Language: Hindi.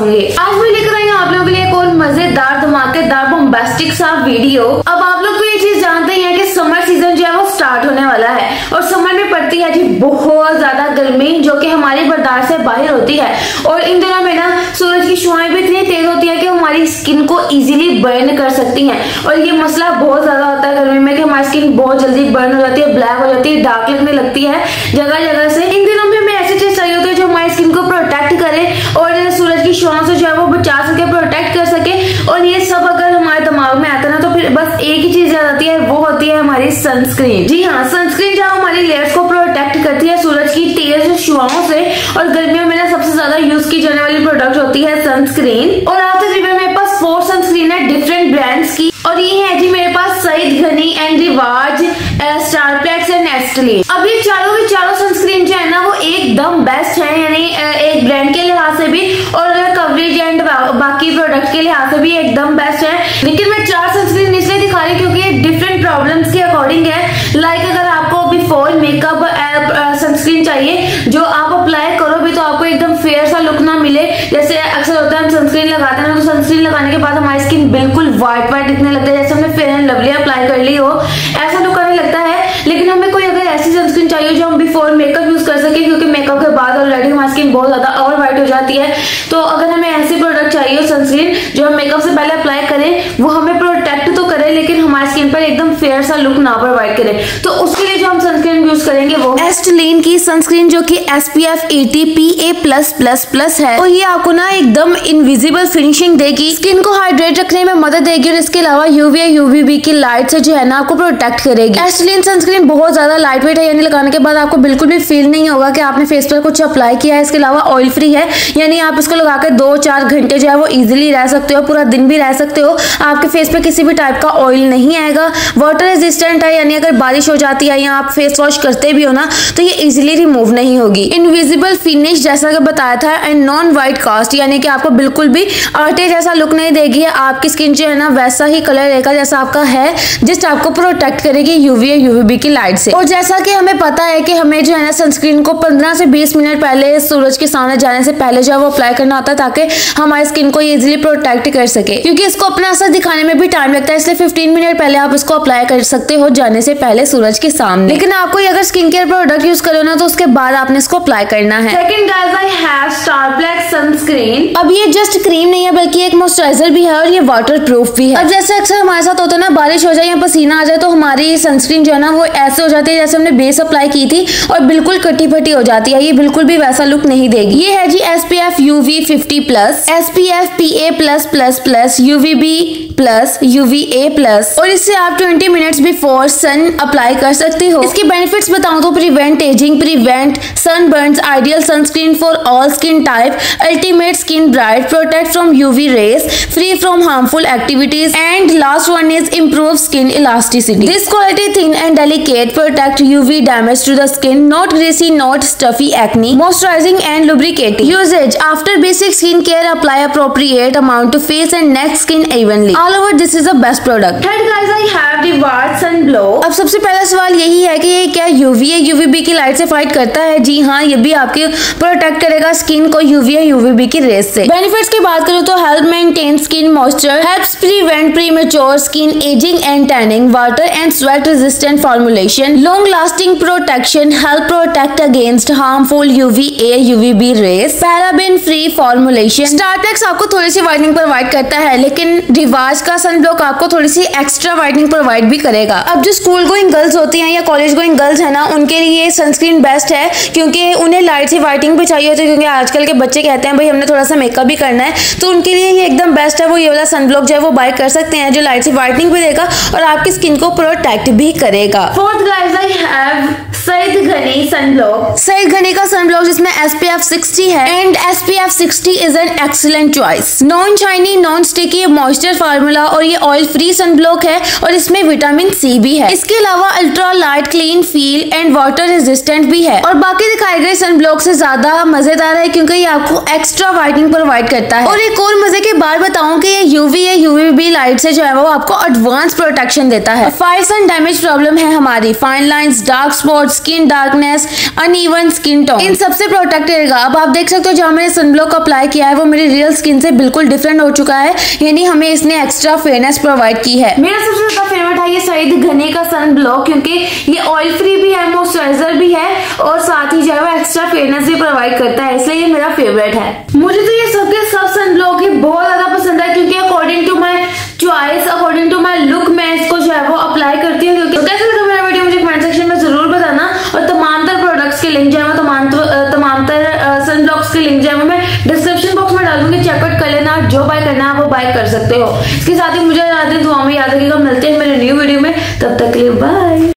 होंगे। आज मैं लेकर आई हूँ आप लोगों के लिए एक और मजेदार धमाकेदार बॉम्बास्टिक सा वीडियो। अब आप लोग तो ये चीज जानते ही हैं कि समर सीजन जो है वो स्टार्ट होने वाला है और समर में पड़ती है जी बहुत ज्यादा गर्मी जो कि हमारी बर्दाश्त से बाहर होती है। और इन दिनों में ना सूरज की शुआएं भी इतनी तेज होती है कि हमारी स्किन को इजीली बर्न कर सकती हैं। और ये मसला बहुत ज्यादा होता है गर्मी में कि हमारी स्किन बहुत जल्दी बर्न हो जाती है, ब्लैक हो जाती है, डार्क लगने लगती है जगह जगह से। इन दिनों में हमें ऐसी चीज चाहिए होती है जो हमारी स्किन को प्रोटेक्ट करे और सूरज की शुआओं से जो है वो बचा सके, प्रोटेक्ट कर सके। और ये सब अगर हमारे दिमाग में आता है ना तो फिर बस एक ही चीज याद आती है, वो होती है हमारी सनस्क्रीन। जी हाँ, सनस्क्रीन जो हमारी लेयर्स को प्रोटेक्ट करती है सूरज की तेज शुआओं से। और गर्मियों में ना सबसे ज्यादा यूज की जाने वाली प्रोडक्ट होती है सनस्क्रीन। और आज तकरीबन मेरे पास 4 सनस्क्रीन है डिफरेंट ब्रांड्स की। और ये है जी मेरे पास सईद घनी एंड रिवाज, स्टारप्लेक्स एंड नेस्टले। अब ये चारों की चारों सनस्क्रीन जो है ना वो एकदम बेस्ट है, यानी एक ब्रांड के लिहाज से भी और कवरेज एंड बाकी प्रोडक्ट के लिहाज से भी एकदम बेस्ट है। लेकिन मैं 4 सनस्क्रीन इसलिए दिखा रही हूँ क्योंकि ये डिफरेंट प्रॉब्लम्स के अकॉर्डिंग है। लाइक अगर आपको बिफोर मेकअप सनस्क्रीन चाहिए जो आप अप्लाई करो भी तो आपको एकदम फेयर सा लुक ना मिले। जैसे अक्सर होता है हम सनस्क्रीन लगाते हैं तो सनस्क्रीन लगाने के बाद हमारी स्किन बिल्कुल व्हाइट दिखने लगता है, जैसे हमने फेयर एंड लवली अप्लाई कर ली हो, ऐसा लुक आने लगता है। लेकिन हमें कोई अगर ऐसी सनस्क्रीन चाहिए जो हम बिफोर मेकअप यूज कर सके, क्योंकि मेकअप के बाद ऑलरेडी हमारी स्किन बहुत ज्यादा और व्हाइट हो जाती है। तो अगर हमें ऐसी प्रोडक्ट चाहिए सनस्क्रीन जो हम मेकअप से पहले अप्लाई करें, वो हमें प्रोटेक्ट तो करे लेकिन हमारी स्किन पर एकदम फेयर सा लुक ना प्रोवाइड करे, तो उसके लिए जो हम सनस्क्रीन यूज करेंगे वो एस्टेलिन की सनस्क्रीन जो कि SPF 80 PA+++ है। और ये आपको ना एकदम इनविजिबल फिनिशिंग देगी, स्किन को हाइड्रेट रखने में मदद देगी और इसके अलावा UVA UVB की लाइट से जो है ना आपको प्रोटेक्ट करेगी। एस्टेलिन सनस्क्रीन बहुत ज्यादा लाइट वेट है, यानी लगाने के बाद आपको बिल्कुल भी फील नहीं होगा कि आपने फेस पर कुछ अप्लाई किया है। इसके अलावा ऑयल फ्री है, यानी आप इसको लगा के 2-4 घंटे जो है वो इजीली रह सकते हो, पूरा दिन भी रह सकते हो। आपके फेस पे किसी भी टाइप का ऑयल नहीं आएगा। वाटर रेजिस्टेंट है, यानी अगर बारिश हो जाती है या आप फेस वॉश करते भी हो ना तो ये इजीली रिमूव नहीं होगी। इनविजिबल फिनिश जैसा कि बताया था एंड नॉन व्हाइट कास्ट, यानी कि आपको बिल्कुल भी आटे जैसा लुक नहीं देगी। आपकी स्किन जो है ना वैसा ही कलर रहेगा जैसा आपका है, जिससे आपको प्रोटेक्ट करेगी UVA UVB की लाइट से। और जैसा कि हमें पता है कि हमें जो है ना सनस्क्रीन को 15 से 20 मिनट पहले सूरज के सामने जाने से पहले जो है वो अप्लाई करना होता है ताकि हमारी स्किन को इजीली प्रोटेक्ट कर सके, क्योंकि इसको अपना असर दिखाने में भी टाइम लगता है। इसलिए 15 मिनट पहले आप इसको अप्लाई कर सकते हो जाने से पहले सूरज के सामने। लेकिन आपको अगर स्किन केयर प्रोडक्ट यूज करो ना तो उसके बाद आपने इसको अप्लाई करना है। Second guys, I have Starplex sunscreen. अब ये जस्ट क्रीम नहीं है बल्कि एक मॉइस्चराइजर भी है और ये वाटर प्रूफ भी है। अब जैसे अक्सर हमारे साथ होता है ना, बारिश हो जाए या पसीना आ जाए तो हमारी सनस्क्रीन जो है ना वो ऐसे हो जाती है जैसे हमने बेस अप्लाई की थी और बिल्कुल कटी फटी हो जाती है। ये बिल्कुल भी वैसा लुक नहीं देगी। ये है जी SPF UV 50+, SPF PA+++, UVB+, और इससे आप 20 मिनट्स बिफोर सन अप्लाई कर सकते हो। इसके बेनिफिट्स बताऊं तो prevent ageing, prevent sunburns, ideal sunscreen for all skin type, ultimate skin bright, protect from UV rays, free from harmful activities, and last one is improve skin elasticity. This quality thin and delicate, protect UV damage to the skin, not greasy, not stuffy acne, moisturising and lubricating. Usage after basic skin care, apply appropriate amount to face and neck skin evenly. All over, this is the best product. Third guys, I have the Ward Sun Glow. अब सबसे पहला सवाल यही है कि ये क्या UVA UVB की लाइट से फाइट करता है? जी हाँ, ये भी आपके प्रोटेक्ट करेगा स्किन को UVA UVB की रेस से। बेनिफिट्स की बात करूँ तो help maintain skin moisture, helps prevent premature skin ageing and tanning, water and sweat resistant formulation, long lasting protection, help protect against harmful UVA UVB rays, paraben free formulation. Starplex आपको थोड़ी सी वाइटनिंग प्रोवाइड करता है, लेकिन रिवाज का सनब्लॉक आपको थोड़ी सी एक्स्ट्रा वाइटनिंग प्रोवाइड भी करेगा। अब जो स्कूल गोइंग गर्ल्स होती हैं या कॉलेज गोइंग गर्ल्स है ना, उनके लिए सनस्क्रीन बेस्ट है क्योंकि उन्हें लाइट सी वाइटनिंग भी चाहिए होती है, क्योंकि आजकल के बच्चे कहते हैं भाई हमने थोड़ा सा मेकअप भी करना है, तो उनके लिए ये एकदम बेस्ट है। वो ये वाला सनब्लॉक जो है वो बाय कर सकते हैं जो लाइट सी वाइटनिंग भी देगा और आपकी स्किन को प्रोटेक्ट भी करेगा। Fourth guys, I have Saeed Ghani sunblock. Saeed घनी का सनब्लॉक जिसमें SPF 60 है and SPF 60 is an excellent choice. Non shiny, non sticky, moisture formula और ये ऑयल फ्री सनब्लॉक है और इसमें विटामिन C भी है। इसके अलावा ultra light clean feel and water resistant भी है और बाकी दिखाए गए सनब्लॉक से ज्यादा मजेदार है क्योंकि ये आपको एक्स्ट्रा वाइटनिंग प्रोवाइड करता है। और एक और मजे की बात बताऊं कि ये UVA UVB लाइट से जो है वो आपको एडवांस प्रोटेक्शन देता है। 5 सन डैमेज प्रॉब्लम है हमारी, fine lines, dark spots, skin darkness, uneven skin tone, इन सबसे प्रोटेक्ट करेगा। अब आप देख सकते हो जहाँ मैंने सनब्लॉक अप्लाई किया है वो मेरी रियल स्किन से बिल्कुल डिफरेंट हो चुका है, यानी हमें इसने एक्स्ट्रा फेयरनेस प्रोवाइड की है। मेरा सबसे ज्यादा फेवरेट है ये सईद घनी का सन ब्लॉक, क्योंकि ये ऑयल फ्री भी है, मॉइस्चराइजर भी है और साथ ही जो है वो एक्स्ट्रा फेयरनेस भी प्रोवाइड करता है, इसलिए ये मेरा फेवरेट है। मुझे तो ये सबके सब सन ब्लॉक ही बहुत ज्यादा पसंद है, क्योंकि according to my choice, according to my look मैं इसको जो है वो अप्लाई करती हूँ। क्योंकि कैसे लगा मेरा वीडियो मुझे कमेंट सेक्शन में जरूर बताना, और तमाम तर प्रोडक्ट्स के लिंक जो है वो तमाम तर सन ब्लॉक्स के लिंक जो है मैं डिस्क्रिप्शन बॉक्स में डालूंगी, चेकआउट कर लेना, जो बाय करना है वो बाय कर सकते हो। इसके साथ ही मुझे याद है, दुआ में याद रखिएगा, मिलते हैं मेरे न्यू वीडियो में, तब तक के लिए बाय।